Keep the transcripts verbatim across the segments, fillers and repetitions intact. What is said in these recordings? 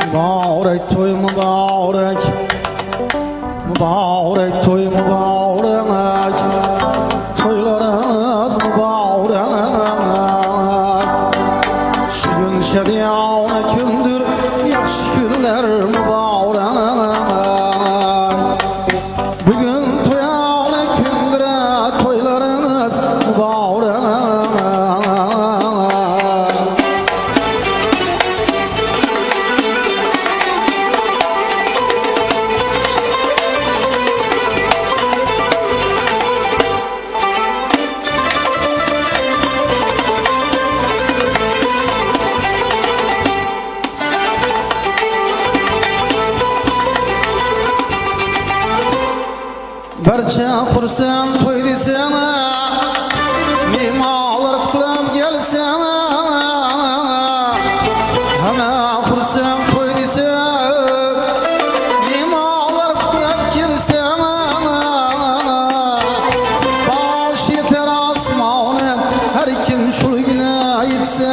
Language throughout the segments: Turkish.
Mübarek toy mübarek, mübarek toy mübarek, toylarınız mübarek. Şu gün şadiyane gündür, yaxşı günler mübarek. Bugün toyane gündür, toylarınız mübarek. Barcha xursand to'y desana, mehmonlar qutlab kelsana. Hamma xursand to'y desa, mehmonlar qutlab kelsana. Bosh yetar osmoni, har kim shulgina yetsa.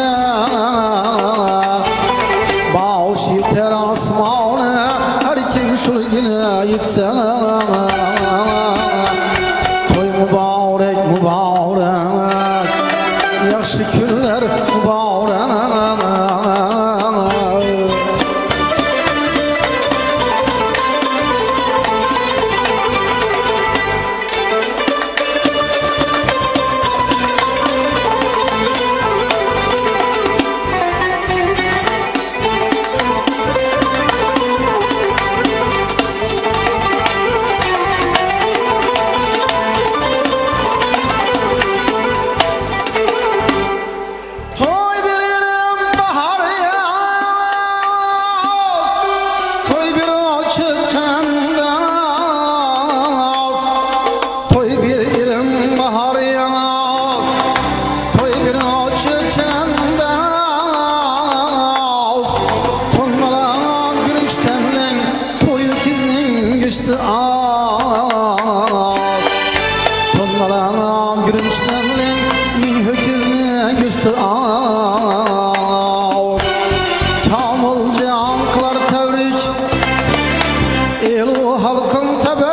Bosh yetar osmoni, har kim shulgina yetsa. Mübarek mübarek, yaxşı günler mübarek. Tonlanan gülüşlemlen min höküzne güçtür ağır. Kamil can kılar tebrik, elu halkın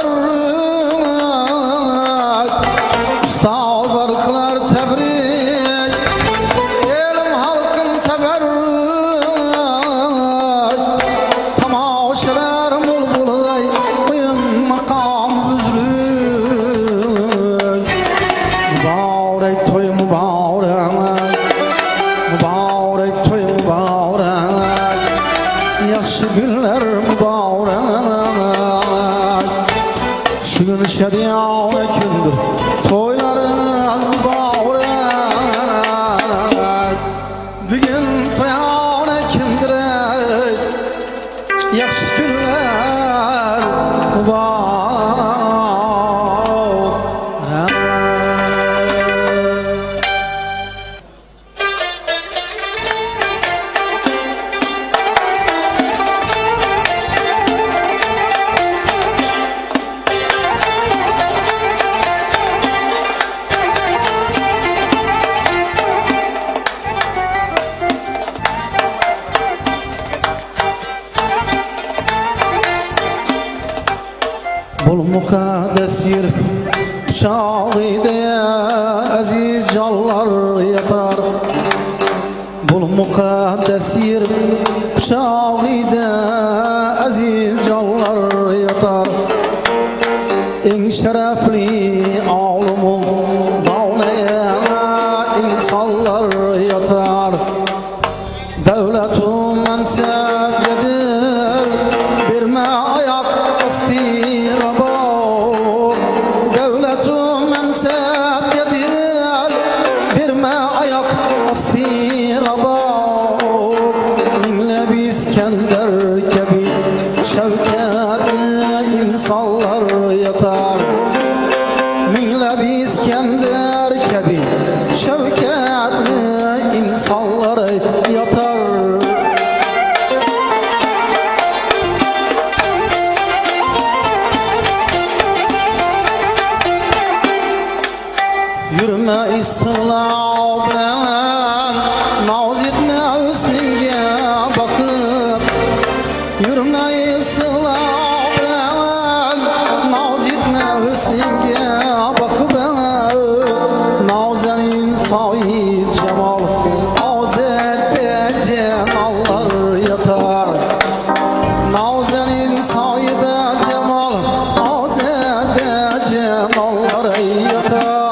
teberrük. Ustazlar kılar tebrik, elim halkın teberrük. Tamaşalar mul bulay, uyum makam büzrük. Mübarek toy mübarek, mübarek toy mübarek, yaxşı günler mübarek. Şu gün şadiyane gündür, toylarınız mübarek. Bugün toyane gündür, yaxşı günler mübarek. Bul mukaddes yer çağıydı, aziz canlar yatar. Bul mukaddes yer çağıydı, aziz canlar yatar. En şerefli alımın bağlaya insanlar yatar. Devletum mensep yedir, birme ayak asti. Devletum mensep yedir, birme ayak asti. Minle İskender kebi şevketli insanlar yatar. Minle İskender kebi şevketli insanlar yatar. Yürüme İslam bilen, naz etme hüsnüne bakıp. Yürümeyi sıla bilen naz etme hüsnüge bakıp nazenin sahip cemal azette cenallar yatar. Nazenin sahibi cemal azette cenallar yatar.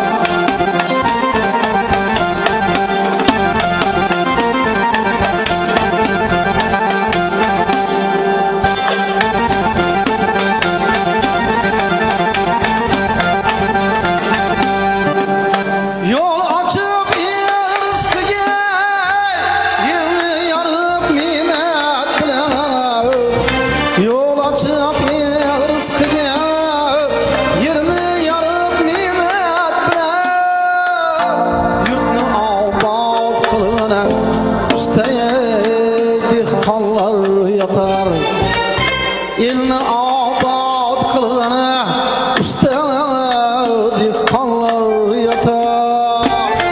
İlni abad kılgana üstə dehqanlar yatar.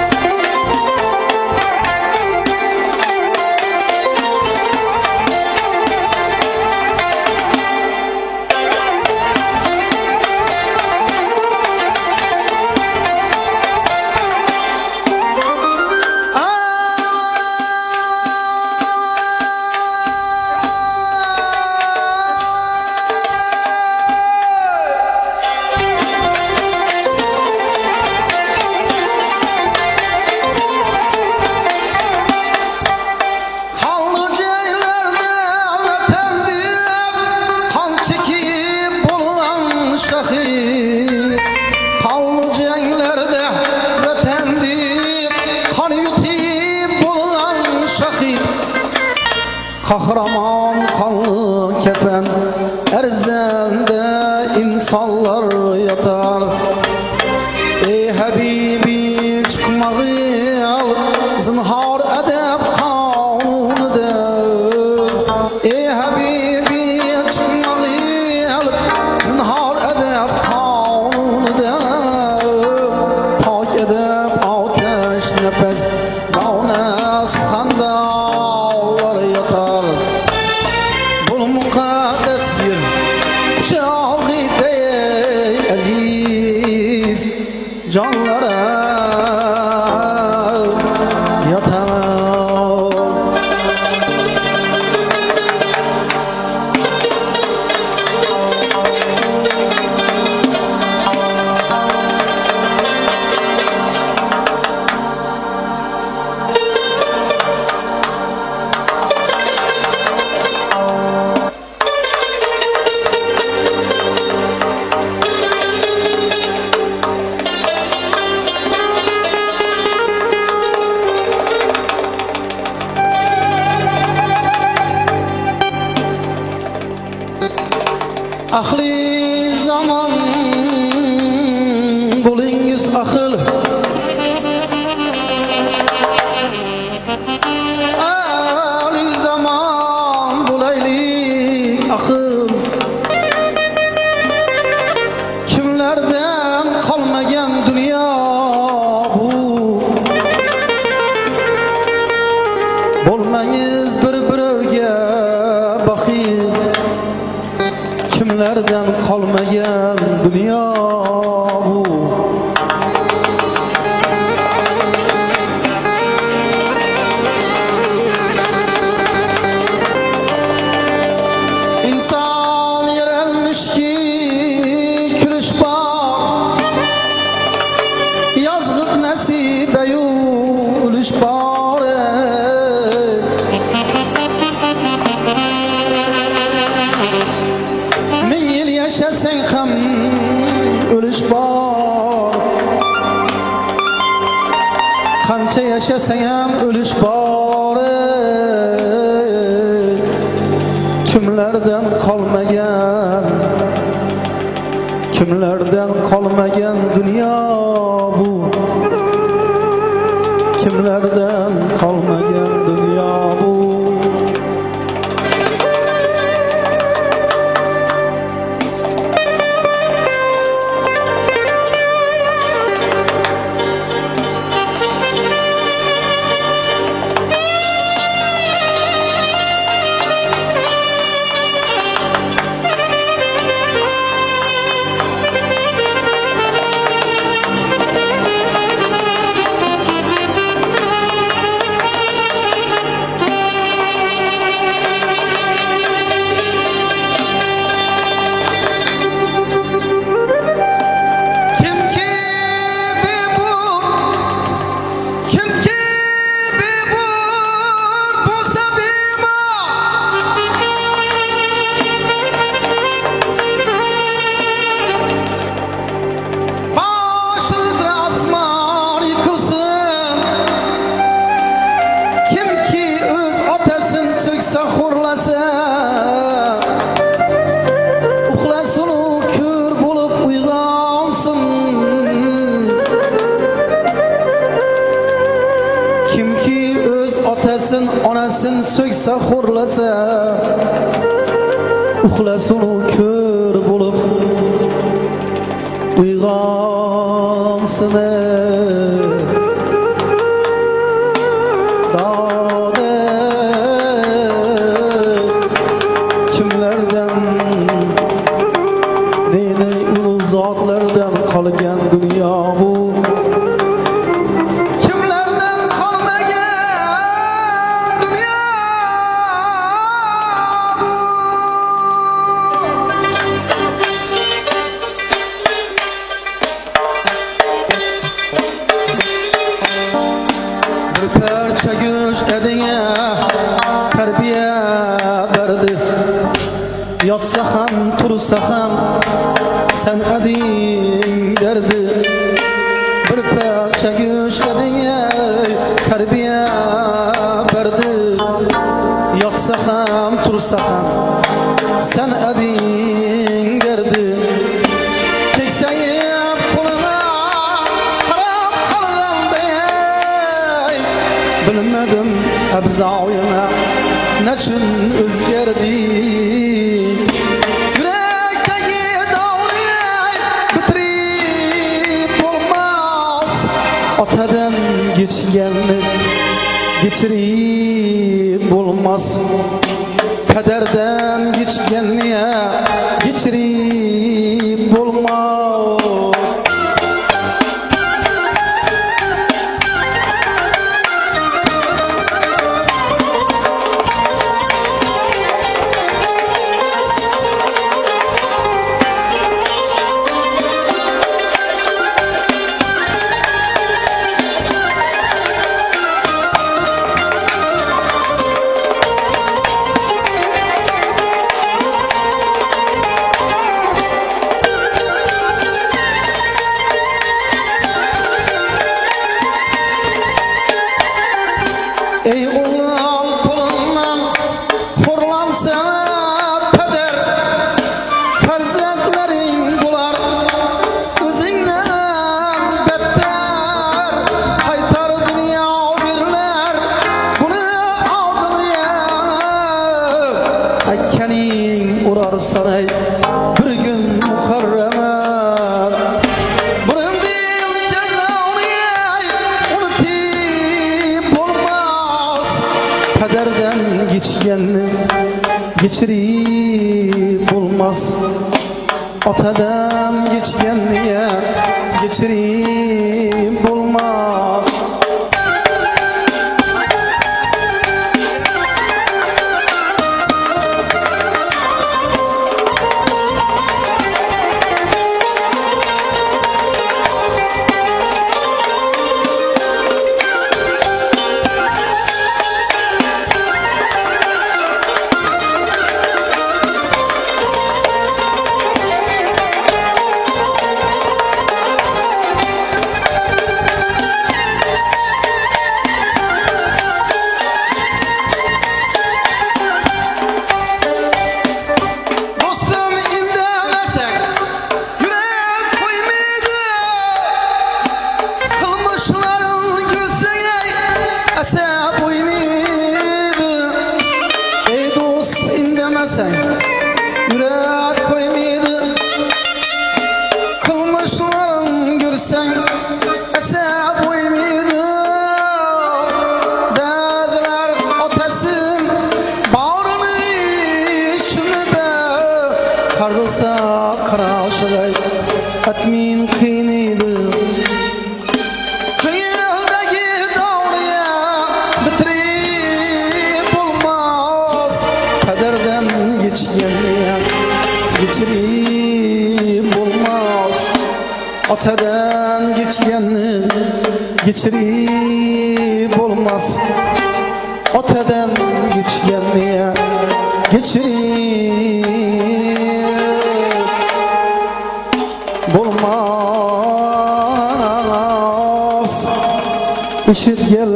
Kanlı cenglerde vatandı kan yutib bulan şahit. Kahraman kanlı kefen erzende insanlar yatar. Ey Habibi çıkmağı al zinhar edep kanunuda. Ey Habibi çıkmağı al zinhar edep kanunuda. Pak edep ateş nefes bağına sukandalar yatar. Bul mukaddes yer şahide aziz canlara yatar. Ahli zaman bulingiz ahil. Ahli zaman bulaylik ahil. Kimlerden kalmagan dünya bu. Bolmangiz bir-birovga baxil. Kimlerden kalmayan dünya bu. İnsan yerelmiş ki külüş var. Yazgıp nesibe yuluş var. Min yıl yaşasan ham ölüş var. Qancha yaşasan ham ölüş var. Kimlerden kalmagan, kimlerden kalmagan dünya bu. Kimlerden kalmagan dünya bu. uğurlasa uxlasunu kör bulup uyg'onsin dode kimlerden neyne ulug' zotlardan qolgan dunyo bu yotsa ham tursa ham sen ading derdi bir parcha go'sht eding tarbiya berdi yotsa ham tursa ham sen ading derdi keksayib qo'lina qarab qolganday bilmadim abzoyima nachun o'zgardi otadan geçgenni geçirip bulmaz kaderden geçgenni geçirip bulmaz ey oğlan kolundan horlansa peder farzandlaring bular o'zingdan better qaytar dunyo berlar buni oldinga akkaning urar sanay bir gün mukarramar kaderden geçgenni geçirip bulmaz otadan geçgenni geçirip bulmaz yürek koymaydı kılmışların görsen esep oynaydı bazılar otasın bağrını içme be karılsa karaşılay etmin kıynıydı kıyıldaki doğruya bitirip bulmaz kaderden geçgenli geçirip bulmaz otadan geçgenni geçirip bulmaz otadan geçgenni geçirip bulmaz üşüt gel